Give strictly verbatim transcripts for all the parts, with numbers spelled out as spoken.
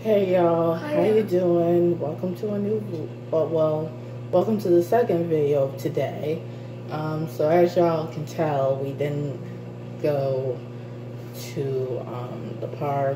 Hey y'all, how you doing? Welcome to a new, well, well welcome to the second video of today. Um, so as y'all can tell, we didn't go to um, the park.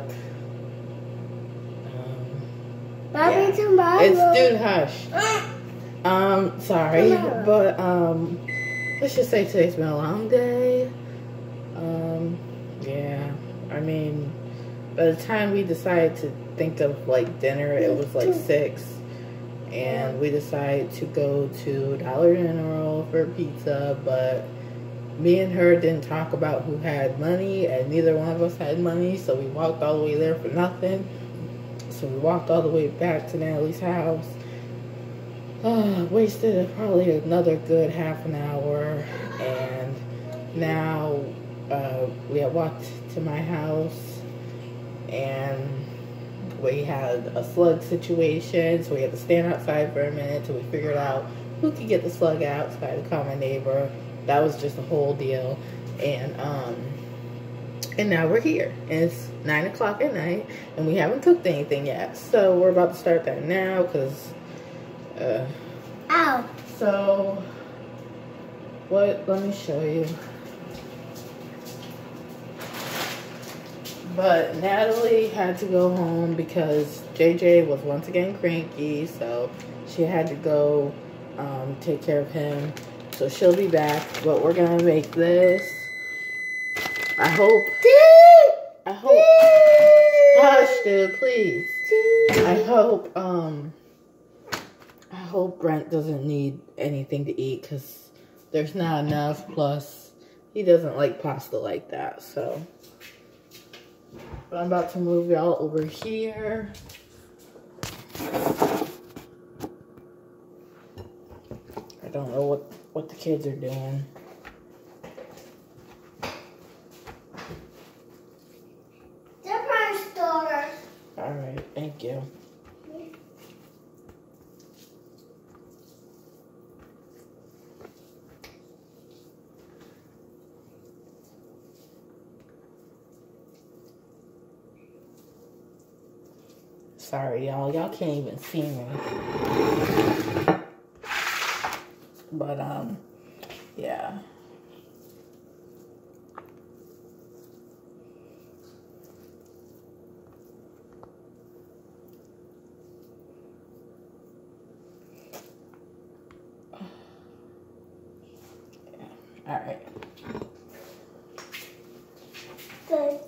Um, Bobby yeah. tomorrow. It's dude hush. Um, sorry, tomorrow. but um, let's just say today's been a long day. Um, yeah, I mean, by the time we decided to think of like dinner, it was like six, and we decided to go to Dollar General for pizza, but me and her didn't talk about who had money, and neither one of us had money, so we walked all the way there for nothing. So we walked all the way back to Natalie's house. Uh, wasted probably another good half an hour, and now uh, we had walked to my house, and we had a slug situation, so we had to stand outside for a minute till we figured out who could get the slug out. So I had to call my neighbor. That was just a whole deal, and um, and now we're here. And it's nine o'clock at night, and we haven't cooked anything yet. So we're about to start that now, cause. Uh, Ow. So, what? Let me show you. But Natalie had to go home because J J was once again cranky, so she had to go um, take care of him. So she'll be back, but we're gonna make this. I hope. I hope. Hush, dude, please. I hope. Um. I hope Brent doesn't need anything to eat because there's not enough. Plus, he doesn't like pasta like that. So, but I'm about to move y'all over here. I don't know what, what the kids are doing. They're my stars. All right, thank you. Sorry, y'all. Y'all can't even see me. But, um, yeah. yeah. All right. Good.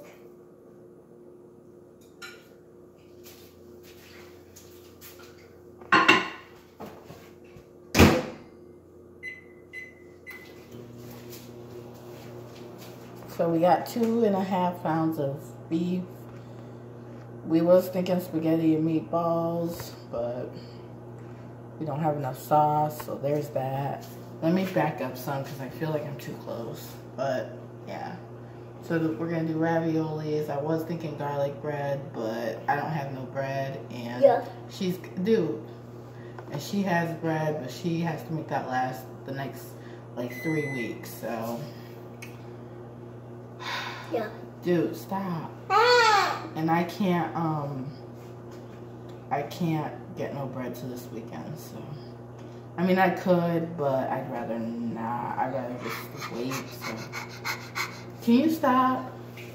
So we got two and a half pounds of beef. We was thinking spaghetti and meatballs, but we don't have enough sauce, so there's that. Let me back up some because I feel like I'm too close, but yeah. So we're gonna do raviolis. I was thinking garlic bread, but I don't have no bread, and yeah. she's, dude, and she has bread, but she has to make that last the next like three weeks, so. Yeah. Dude, stop. Ah. And I can't, um, I can't get no bread to this weekend, so. I mean, I could, but I'd rather not. I'd rather just wait, so. Can you stop?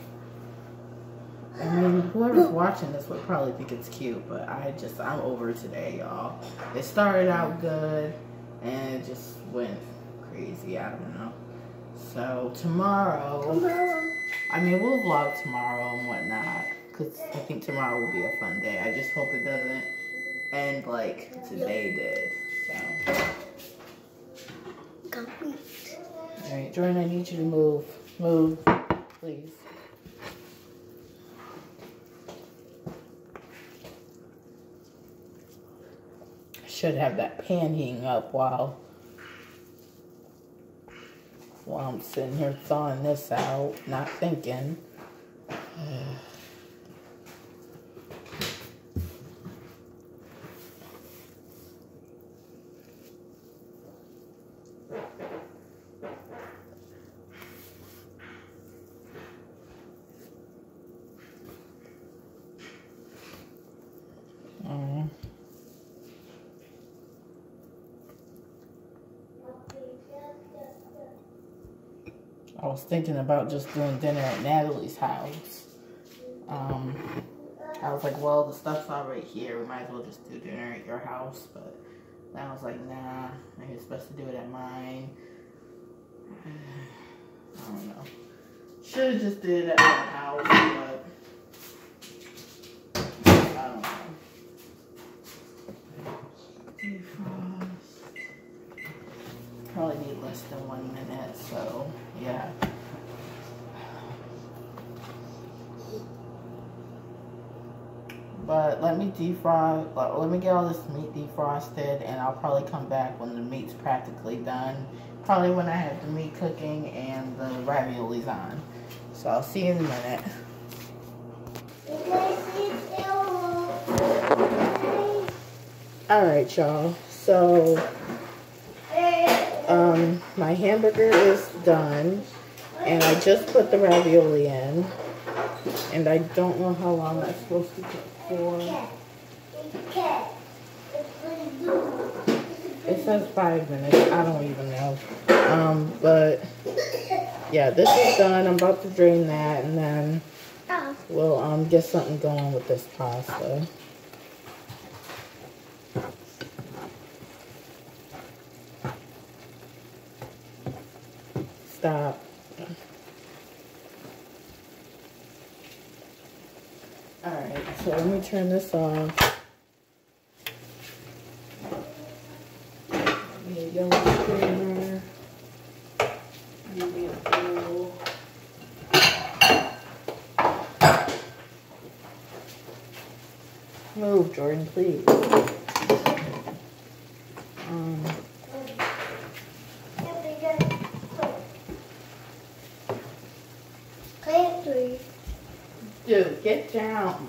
I mean, whoever's watching this would probably think it's cute, but I just, I'm over today, y'all. It started out good, and it just went crazy. I don't know. So, tomorrow. Tomorrow. I mean, we'll vlog tomorrow and whatnot, because I think tomorrow will be a fun day. I just hope it doesn't end like today did, so. Complete. All right, Jordan, I need you to move. Move, please. I should have that pan heating up while, while I'm sitting here thawing this out, not thinking. I was thinking about just doing dinner at Natalie's house. Um, I was like, well, the stuff's already here. We might as well just do dinner at your house. But then I was like, nah, maybe it's best to do it at mine. I don't know. Should have just did it at my house, but I don't know. Defrost. Probably need less than one minute, so yeah. But let me defrost, let me get all this meat defrosted, and I'll probably come back when the meat's practically done. Probably when I have the meat cooking and the raviolis on. So I'll see you in a minute. Alright, y'all. So, um, my hamburger is done. And I just put the ravioli in. And I don't know how long that's supposed to cook for. It says five minutes. I don't even know. Um, but yeah, this is done. I'm about to drain that, and then we'll um get something going with this pasta. Stop. Alright, so let me turn this off. Give me a yellow strainer. Give me a bowl. Move, Jordan, please. Um, Dude, get down.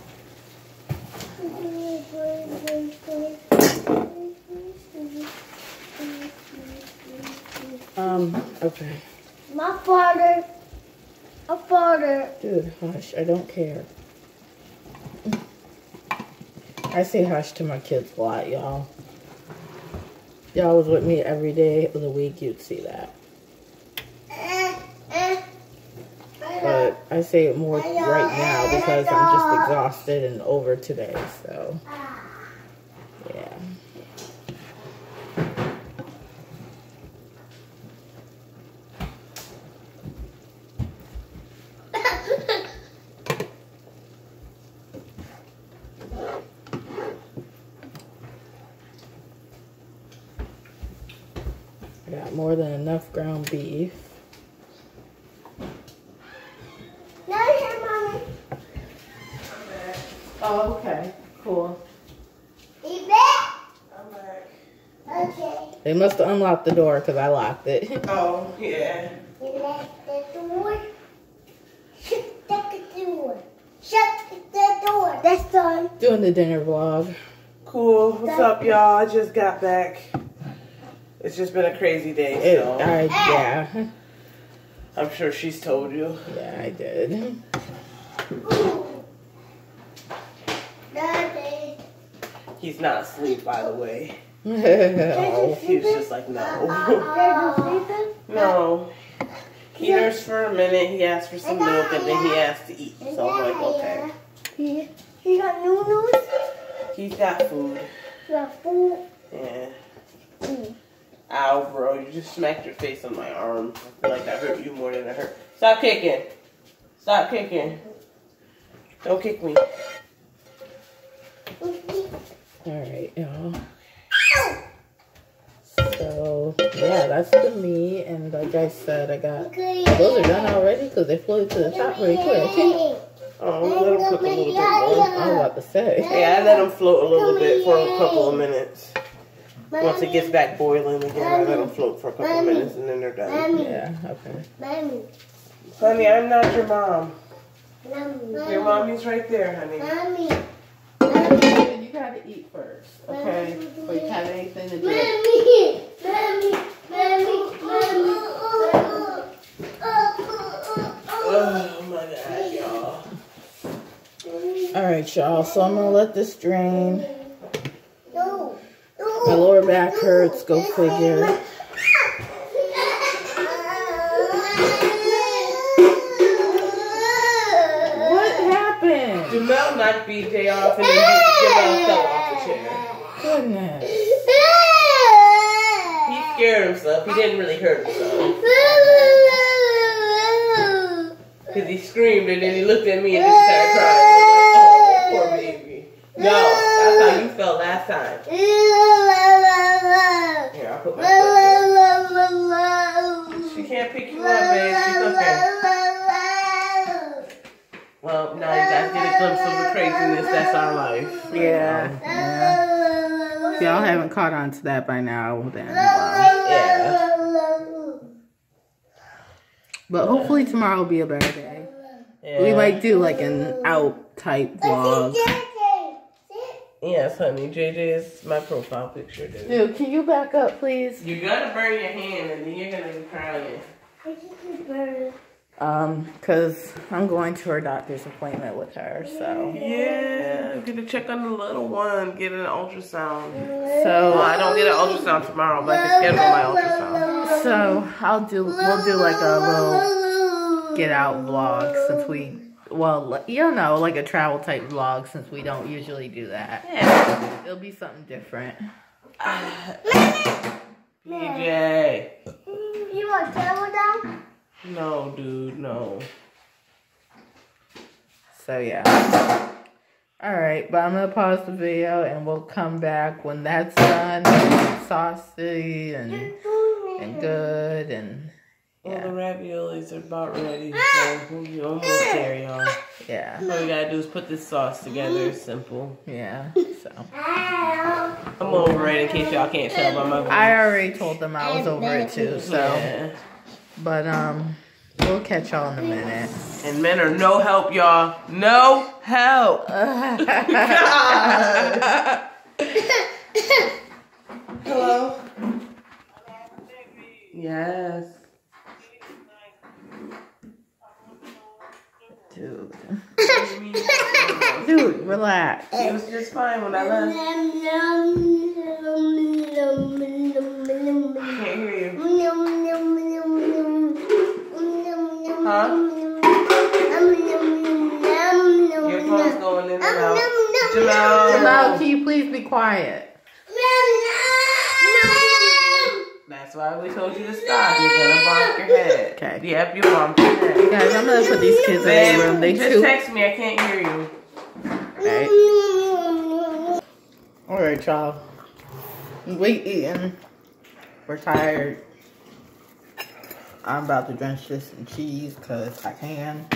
Um, okay. My father. My father. Dude, hush. I don't care. I say hush to my kids a lot, y'all. Y'all was with me every day of the week, you'd see that. But I say it more right now because I'm just exhausted and over today, so yeah. I got more than enough ground beef. Oh, okay. Cool. You back? I'm back. Okay. They must have unlocked the door because I locked it. Oh, yeah. You locked the door. Shut the door. Shut the door. That's done. Doing the dinner vlog. Cool. What's up, y'all? I just got back. It's just been a crazy day, It, so I, yeah. I'm sure she's told you. Yeah, I did. Daddy. He's not asleep, by the way. Oh. He was just like, no. Are you sleeping? No. He nursed for a minute. He asked for some milk, and then he asked to eat. So I'm like, okay. He, he got noodles. He's got food. He got food. Yeah. Mm. Ow, bro. You just smacked your face on my arm. I feel like that hurt you more than it hurt. Stop kicking. Stop kicking. Don't kick me. Alright, y'all. So, yeah, that's the meat. And like I said, I got... Those are done already because they floated to the top pretty quick. Oh, let him cook a little bit more. I was about to say. Yeah, I let him float a little bit for a couple of minutes. Once it gets back boiling again, I let them float for a couple of minutes and then they're done. Yeah, okay. Mommy. Honey, I'm not your mom. Mommy. Your mommy's right there, honey. Mommy. You gotta eat first, okay? Before you have anything to do. Mommy. Mommy. Mommy. Mommy. Oh my God, y'all. Alright, y'all. So I'm gonna let this drain. No. My lower back hurts, go figure. knocked B J off and then Jamal fell off the chair. Goodness. He scared himself. He didn't really hurt himself. Because he screamed and then he looked at me and just started crying. I was like, oh, poor baby. No, that's how you felt last time. Here, I'll put my foot there. She can't pick you up, babe. She's okay. Well, now you guys get a glimpse of the craziness that's our life. Yeah. yeah. If y'all haven't caught on to that by now, then wow. Yeah. But hopefully tomorrow will be a better day. Yeah. We might do like an out type vlog. Yes, honey. J J is my profile picture, dude. Dude, can you back up, please? You're gonna burn your hand and then you're gonna be crying. Um, cause I'm going to her doctor's appointment with her, so. Yeah, I'm gonna check on the little one, get an ultrasound. So Well, I don't get an ultrasound tomorrow, but I can schedule my ultrasound. So I'll do. We'll do like a little get out vlog since we. Well, you know, like a travel type vlog since we don't usually do that. Yeah. It'll be something different. P J. You want travel down? No, dude, no. So yeah. All right, but I'm gonna pause the video and we'll come back when that's done, saucy and and good and Well, the yeah, raviolis are about ready, so we're almost there, y'all. yeah, All we gotta do is put this sauce together. It's simple. yeah. So I'm over it in case y'all can't tell by my voice. I already told them I was over it too. So, Yeah. but um, we'll catch y'all in a minute. And men are no help, y'all. No help. Hello? Yes. Dude, dude, relax. He was just fine when I left. Can't hear you. Huh? Your phone's going in and out. Jamal. Jamal, can you please be quiet? That's why we told you to stop. You're gonna bonk your head. Okay. Yep, you bonked your head. Guys, I'm gonna put these kids in Babe, their room. They just too. text me. I can't hear you. Right. All right, y'all. We eating. We're tired. I'm about to drench this in cheese because I can.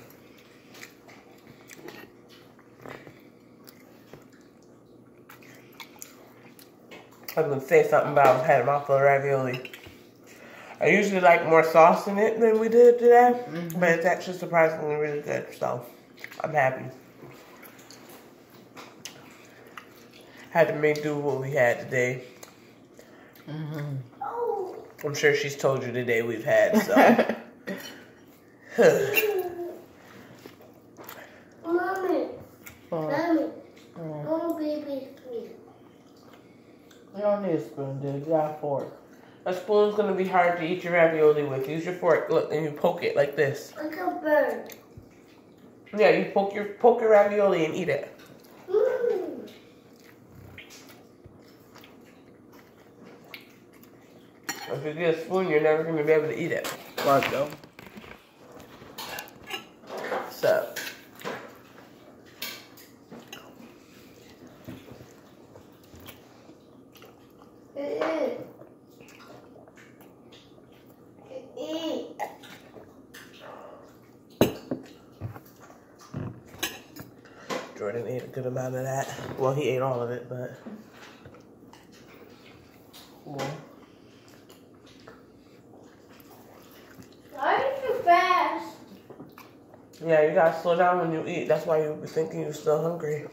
I was gonna say something about I had a mouthful of ravioli. I usually like more sauce in it than we did today, mm-hmm. but it's actually surprisingly really good, so I'm happy. Had to make do what we had today. Mm-hmm. I'm sure she's told you the day we've had, so. Mommy, Oh, mommy, oh. oh baby, please. You don't need a spoon, dude. You got a fork. A spoon's gonna be hard to eat your ravioli with. Use your fork, look, and you poke it like this. Like a bird. Yeah, you poke your poke your ravioli and eat it. Mm. If you get a spoon, you're never gonna be able to eat it. Right, though. So. Jordan ate a good amount of that. Well, he ate all of it, but. Cool. Why are you fast? Yeah, you gotta slow down when you eat. That's why you'll be thinking you're still hungry.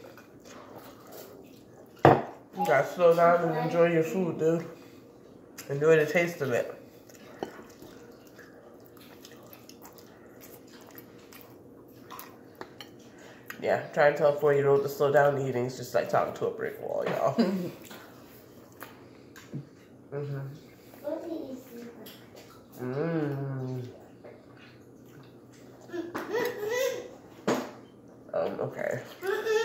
You gotta slow down and enjoy your food, dude. Enjoy the taste of it. Yeah, try and tell a four-year-old to slow down eating. It's just like talking to a brick wall, y'all. Mm-hmm. Mmm. Um, okay.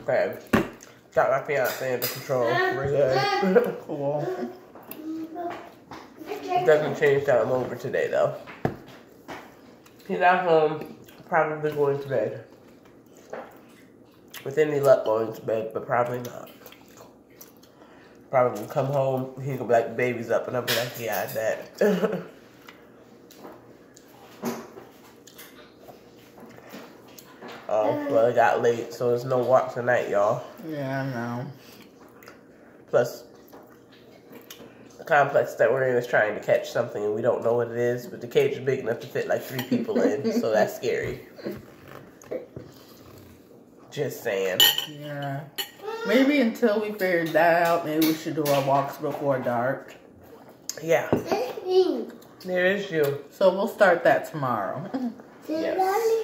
Okay. Got my fiance under control. We're good. Cool. It doesn't change that I'm over today, though. He's at home, probably going to bed. With any luck, going to bed, but probably not. Probably come home, he gonna be like, the baby's up, and I'll be like, yeah, I bet. Oh, well, it got late, so there's no walk tonight, y'all. Yeah, I know. Plus, the complex that we're in is trying to catch something, and we don't know what it is, but the cage is big enough to fit like three people in, so that's scary. Just saying. Yeah. Maybe until we figure that out, maybe we should do our walks before dark. Yeah. There is you. So we'll start that tomorrow. Yes.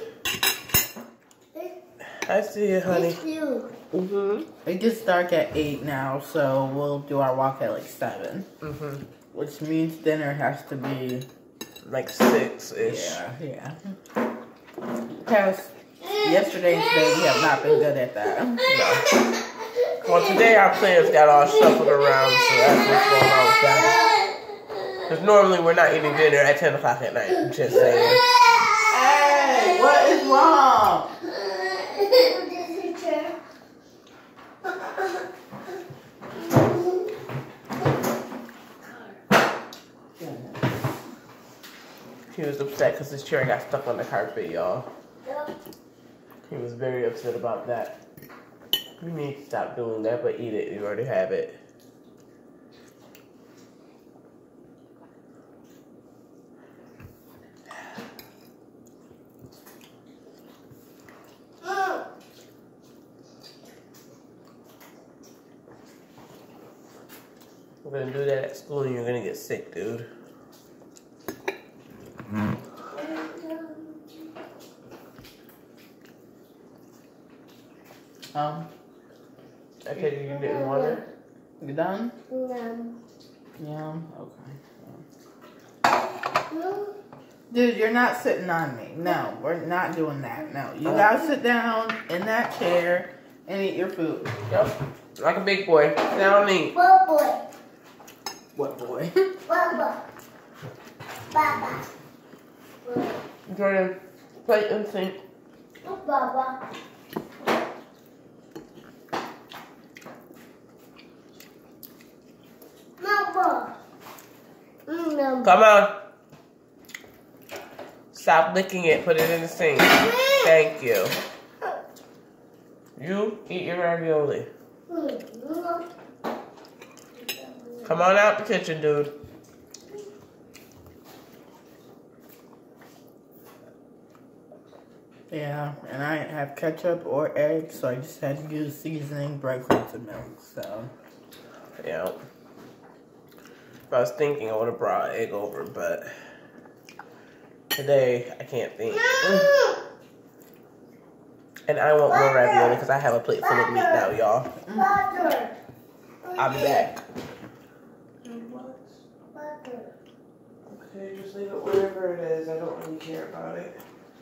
I see you, honey. Mm-hmm. It gets dark at eight now, so we'll do our walk at like seven. Mm-hmm. Which means dinner has to be like six-ish. Yeah, yeah. Past yesterday and today, we have not been good at that. No. Well, today our plans got all shuffled around, so that's what's going on with that. Because normally we're not eating dinner at ten o'clock at night. Just saying. Hey, what is wrong? He was upset because his chair got stuck on the carpet, y'all. He was very upset about that. You need to stop doing that, but eat it. You already have it. We're gonna do that at school and you're gonna get sick, dude. Um, Okay, you didn't want it? You done? No. Yeah, okay. Dude, you're not sitting on me. No, we're not doing that. No, you gotta sit down in that chair and eat your food. Yep. Like a big boy. Sit down and eat. What boy? What boy? What boy? Baba. Jordan, plate and sink. Baba. Mama. No. Come on. Stop licking it. Put it in the sink. Thank you. You eat your ravioli. Come on out the kitchen, dude. Yeah, and I didn't have ketchup or eggs, so I just had to use seasoning, breadcrumbs, and milk, so. Yeah. I was thinking I would have brought egg over, but today I can't think. And I want more ravioli because I have a plate full of meat now, y'all. Butter. I'll be back. Butter. Okay, just leave it wherever it is. I don't really care about it.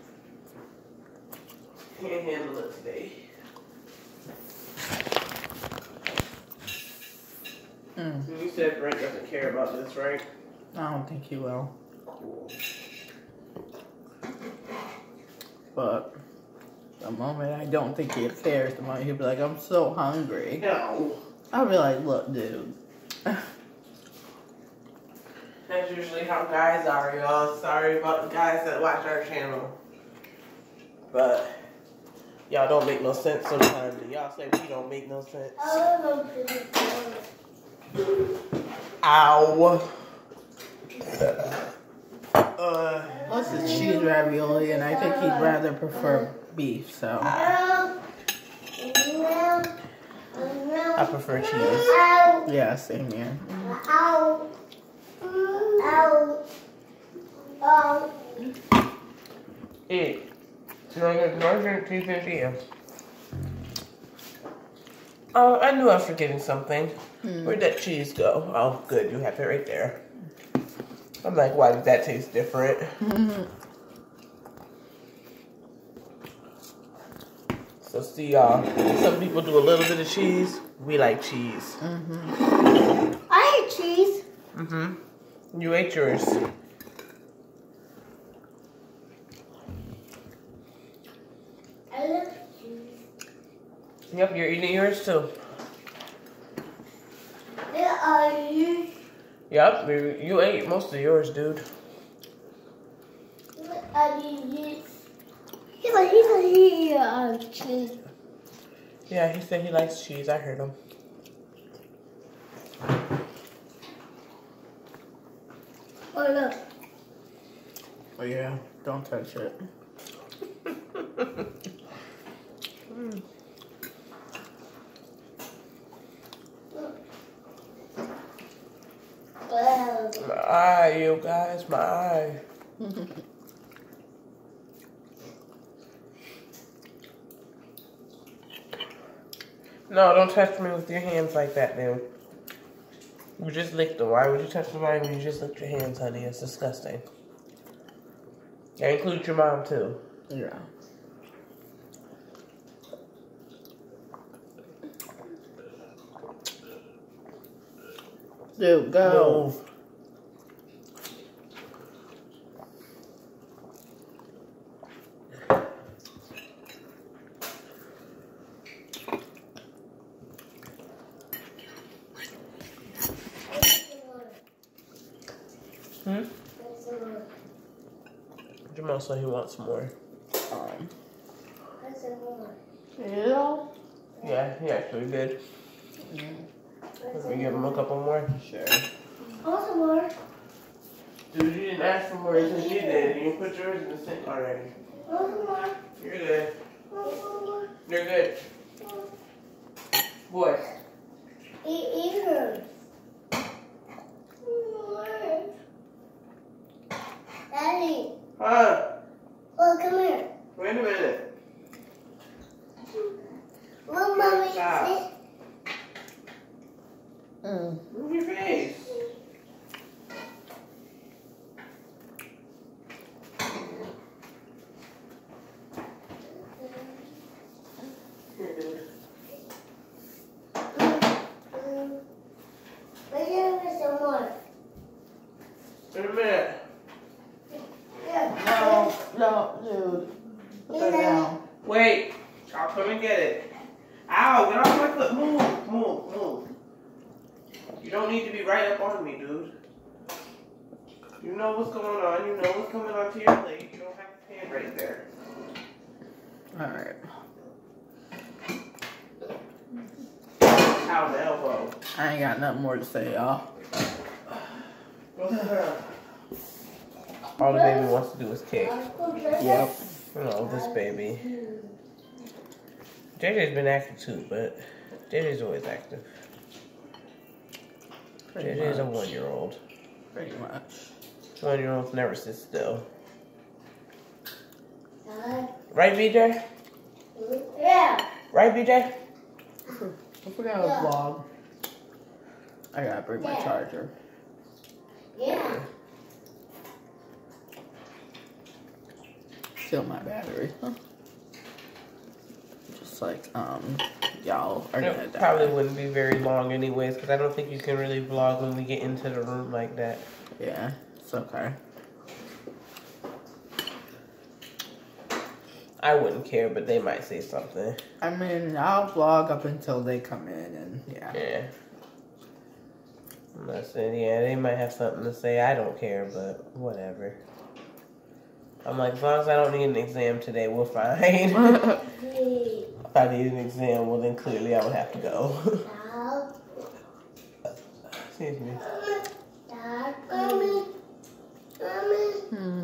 Can't handle it today. Mm. You said Brent doesn't care about this, right? I don't think he will. Cool. But the moment I don't think he cares, the moment he'll be like, I'm so hungry. No. I'll be like, look, dude. That's usually how guys are, y'all. Sorry about the guys that watch our channel. But y'all don't make no sense sometimes. And y'all say we don't make no sense. Ow. Uh, Plus it's cheese ravioli, and I think he'd rather prefer beef, so. I prefer cheese. Yeah, same here. Ow. Ow. Ow. Eat. You want to ignore your teeth and eat. Oh, I knew I was forgetting something. Hmm. Where'd that cheese go? Oh, good. You have it right there. I'm like, why did that taste different? So see y'all. Some people do a little bit of cheese. We like cheese. Mm-hmm. I ate cheese. Mm-hmm. You ate yours. I love cheese. Yep, you're eating yours too. Where are you? Yep, you, you ate most of yours, dude. Where are you? He's like, he's like, he uh, cheese. Yeah, he said he likes cheese. I heard him. Oh, look. Oh yeah, don't touch it. mm. My eye, you guys, my eye. No, don't touch me with your hands like that, dude. You just licked them. Why would you touch somebody when you just licked your hands, honey? It's disgusting. That includes your mom, too. Yeah. Dude, go. Move. Hmm? Jamal said he wants more. Um, Yeah. Yeah, he actually did. Let me give him a couple more. sure. Also more. Dude, you didn't ask for more until you did. You put yours in the sink already. Also more. You're good. Also more. You're good. Boy. Eat, eat her. Daddy. Huh? Oh, come here. Wait a minute. Look, mommy. Stop. Sit. Mm. Move your face. Here, dude. We're gonna some more. In a minute. No, no, dude. Put that down. Wait. I'll come and get it. Ow, get off my foot. Move, move, move. You don't need to be right up on me, dude. You know what's going on. You know what's coming onto your plate. You don't have to stand right there. Alright. Ow, the elbow. I ain't got nothing more to say, y'all. Go sit down. All the baby wants to do is kick. Yep. You know, this baby. J J's been active too, but J J's always active. Pretty J J's a much. one-year-old. Pretty much. One-year-olds never sit still. Right, B J? Yeah. Right, B J? I forgot to vlog. I gotta bring my charger. Yeah. Still my battery. Huh? Just like, um, y'all are gonna It die. probably wouldn't be very long anyways, because I don't think you can really vlog when we get into the room like that. Yeah, it's okay. I wouldn't care, but they might say something. I mean, I'll vlog up until they come in, and yeah. Yeah. Unless, yeah, they might have something to say. I don't care, but whatever. I'm like, as long as I don't need an exam today, we're fine. If I need an exam, well, then clearly I would have to go. Excuse me. Dad, mommy, mommy. Hmm.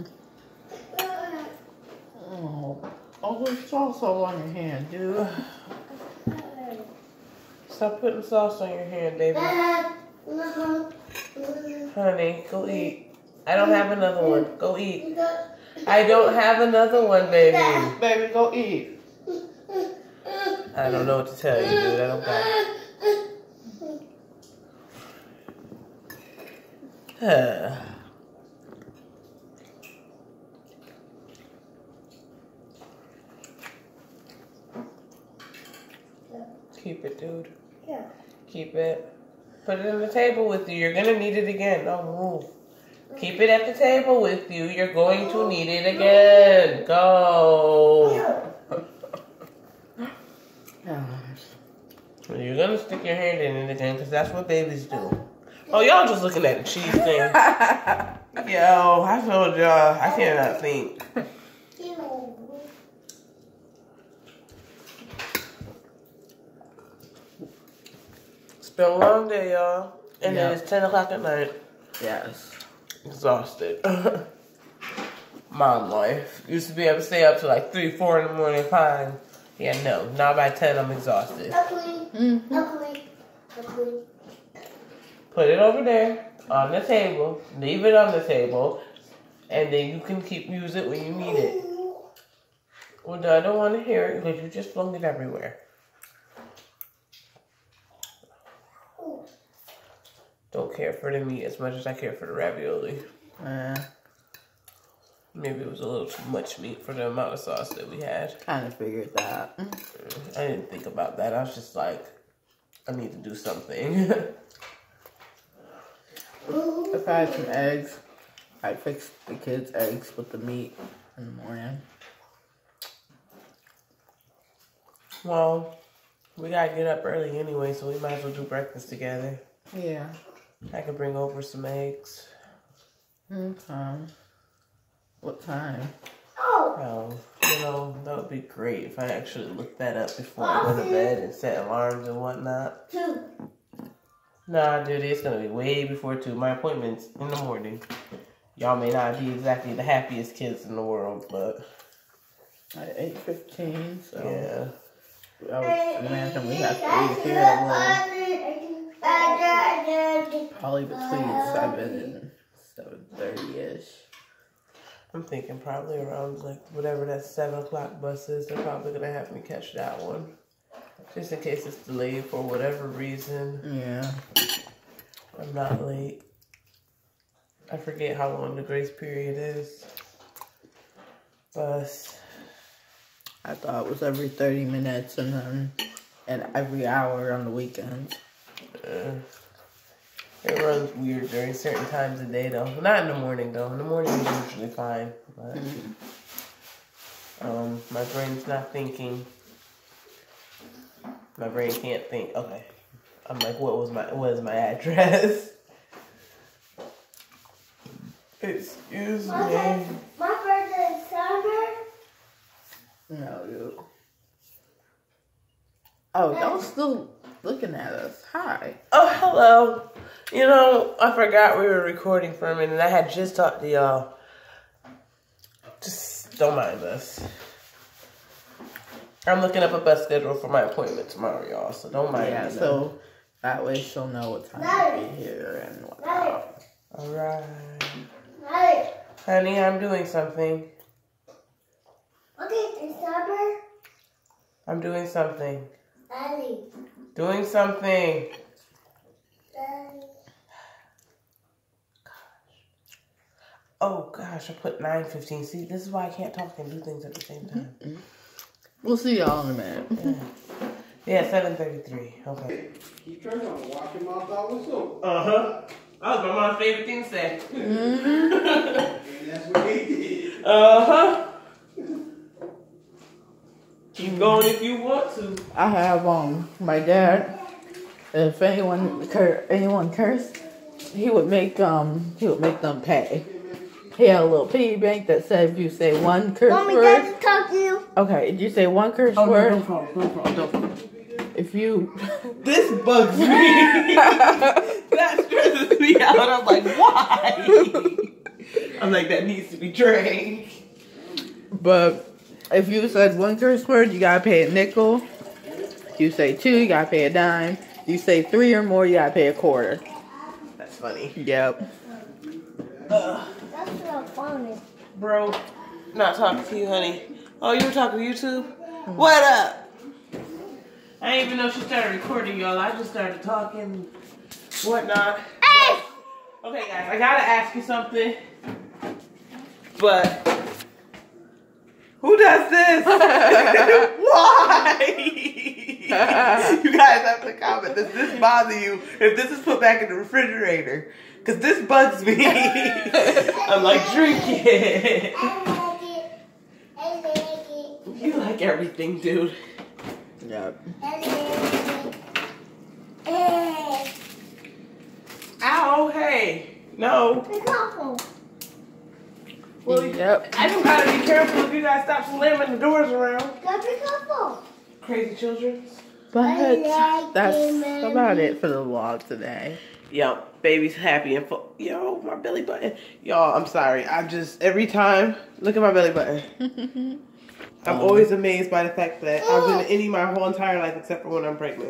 Oh, oh, there's sauce all on your hand, dude. Stop putting sauce on your hand, baby. Dad, no. Honey, go eat. I don't have another one. Go eat. You got- I don't have another one, baby. Baby, go eat. I don't know what to tell you, dude. I don't got it. dude. Yeah. Keep it. Put it on the table with you. You're going to need it again. Don't move. Keep it at the table with you. You're going to need it again. Go. You're going to stick your hand in it again because that's what babies do. Oh, y'all just looking at the cheese thing. Yo, I told y'all, I cannot think. It's been a long day, y'all. And Yep. then it's ten o'clock at night. Yes. Exhausted. Mom life. Used to be able to stay up to like three, four in the morning, fine. Yeah, no. Now by ten, I'm exhausted. Mm-hmm. Okay. Okay. Put it over there on the table. Leave it on the table. And then you can keep use it when you need it. Well, I don't want to hear it because you just flung it everywhere. Don't care for the meat as much as I care for the ravioli. Uh, Maybe it was a little too much meat for the amount of sauce that we had. kind of figured that. I didn't think about that. I was just like, I need to do something. If I had some eggs, I'd fix the kids' eggs with the meat in the morning. Well, we gotta get up early anyway, so we might as well do breakfast together. Yeah. I could bring over some eggs. Okay. What time? Oh, you know, that would be great if I actually looked that up before I go to bed and set alarms and whatnot. Two. Nah, dude, it's gonna be way before two. My appointment's in the morning. Y'all may not be exactly the happiest kids in the world, but At eight fifteen, so yeah. I would imagine we have to leave here at little, probably between seven and seven thirty-ish. I'm thinking probably around like whatever that seven o'clock bus is. They're probably gonna have me catch that one, just in case it's delayed for whatever reason. Yeah. I'm not late. I forget how long the grace period is. Bus. I thought it was every thirty minutes and then and every hour on the weekends. Uh, it runs weird during certain times of day though. Not in the morning though. In the morning is usually fine. But um, my brain's not thinking. My brain can't think. Okay. I'm like, what was my what is my address? Excuse me. My birthday is summer. No, you. Oh, y'all still looking at us. Hi. Oh, hello. You know, I forgot we were recording for a minute. I had just talked to y'all. Just don't mind us. I'm looking up a bus schedule for my appointment tomorrow, y'all. So don't mind Yeah, me. so that way she'll know what time to be here and whatnot. All right. Hey. Honey, I'm doing something. Okay, it's summer. I'm doing something. Daddy. Doing something. Daddy. Oh, gosh, I put nine fifteen. See, this is why I can't talk and do things at the same time. We'll see y'all in a minute. Yeah, yeah seven thirty-three. Okay. Keep trying to wash your mouth out with soap. Uh-huh. That was my mom's favorite thing to say. And that's what they did. Uh-huh. Keep going if you want to. I have um my dad. If anyone cur- anyone cursed, he would make um he would make them pay. He had a little piggy bank that said if you say one curse Mommy, word. Daddy, talk to you. Okay, did you say one curse Oh, no, word? don't fall, don't fall, don't fall. If you This bugs me. That stresses me out. I'm like, why? I'm like, that needs to be drained. but if you said one curse word, you gotta pay a nickel. You say two, you gotta pay a dime. You say three or more, you gotta pay a quarter. That's funny. Yep. Uh, That's not funny. bro, not talking to you, honey. Oh, you were talking to YouTube? What up? I didn't even know she started recording, y'all. I just started talking, whatnot. Hey! But, okay, guys, I gotta ask you something. But who does this? Why? You guys have to comment. Does this bother you if this is put back in the refrigerator? Because this bugs me. I'm like, drink it. I like it. I like it. You like everything, dude. Yep. I like it. Eh. Ow, hey. No. Be careful. Well, Yep. I just gotta be careful if you guys stop slamming the doors around. Gotta be careful. Crazy children. But like that's it, about it for the vlog today. Yo, baby's happy and full. Yo, my belly button. Y'all, I'm sorry. I'm just, every time, look at my belly button. I'm Um. always amazed by the fact that I've been any my whole entire life except for when I'm pregnant.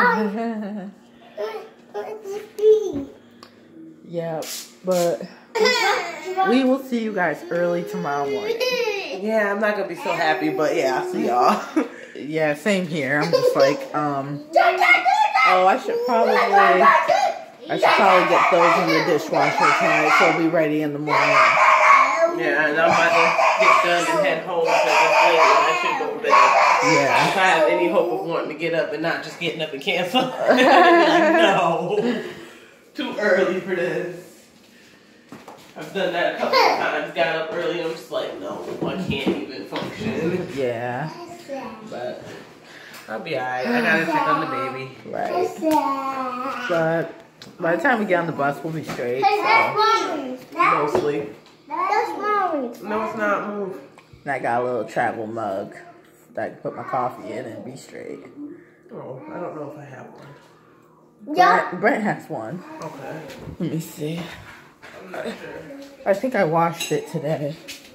Yep. But we will see you guys early tomorrow morning. Yeah, I'm not gonna be so happy, but yeah, I'll see y'all. Yeah, same here. I'm just like, um, oh, I should probably, I should probably get those in the dishwasher tonight so it'll be ready in the morning. Yeah, and I'm about to get done and head home because it's late and I should go to bed. Yeah. If I have any hope of wanting to get up and not just getting up and cancel. Like, no. Too early for this. I've done that a couple of times. Got up early and I'm just like, no, I can't even function. Yeah. But I'll be alright. I gotta check on the baby. Right. But by the time we get on the bus, we'll be straight. Hey, that's So. mommy. That's, Mostly. that's mommy. No, it's not. Move. And I got a little travel mug that I can put my coffee in and be straight. Oh, I don't know if I have one. Yeah. Brent, Brent has one. Okay. Let me see. I'm not sure. I think I washed it today.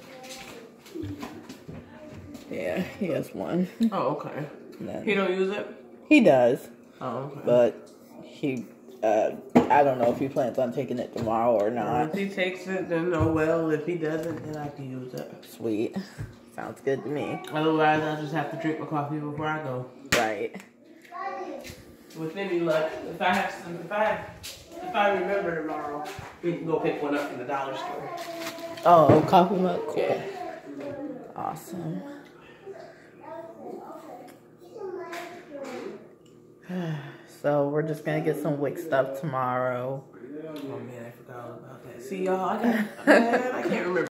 Yeah, he has one. Oh, okay. And then- He don't use it? He does, Oh, okay. but he, uh, I don't know if he plans on taking it tomorrow or not. If he takes it, then oh well. If he doesn't, then I can use it. Sweet. Sounds good to me. Otherwise, I'll just have to drink my coffee before I go. Right. With any luck, if I have some, if I have, if I remember tomorrow, we can go pick one up from the dollar store. Oh, coffee mug? Cool. Yeah. Awesome. So we're just gonna get some wick stuff tomorrow. Oh man, I forgot all about that. See y'all, I got, man, I can't remember